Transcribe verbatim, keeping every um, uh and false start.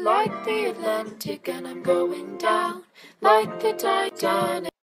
like the Atlantic, and I'm going down like the Titanic.